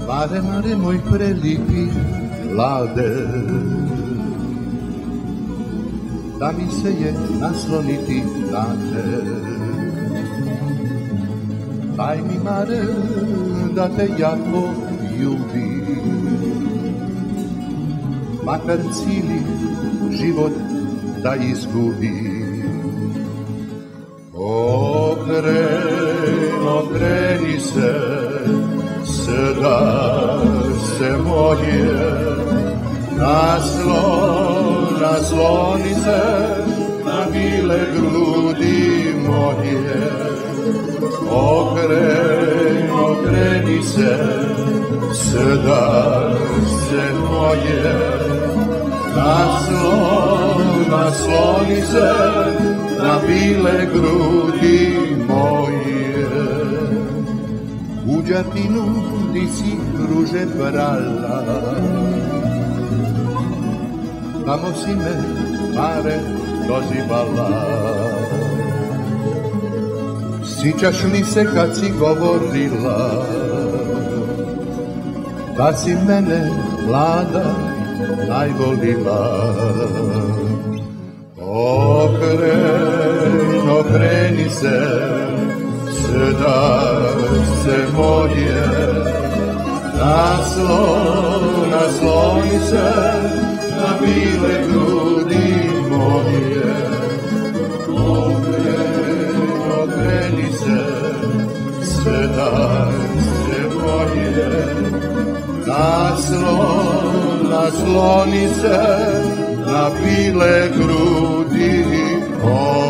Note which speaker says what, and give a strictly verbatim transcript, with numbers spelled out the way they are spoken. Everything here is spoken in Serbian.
Speaker 1: Mare, mare, moj prelipi lade, da mi se je nasloniti na te. Daj mi, mare, da te ja poljubim, makar cijeli život da izgubim. Okreni, okreni se, srce moje, naslon, nasloni se na bile grudi moje. Okreni, okreni se, srce moje, naslon, nasloni se na bile grudi moje. U giardinu di si ruže prala, tamo si me, mare, dozivala. Sjećaš li se kad si govorila da si mene, mlada, najvolila? Okreni, okreni se, srce moje, naslon, nasloni se na bile grudi moje. Okreni, okreni se, srce moje, naslon, nasloni se na bile grudi moje.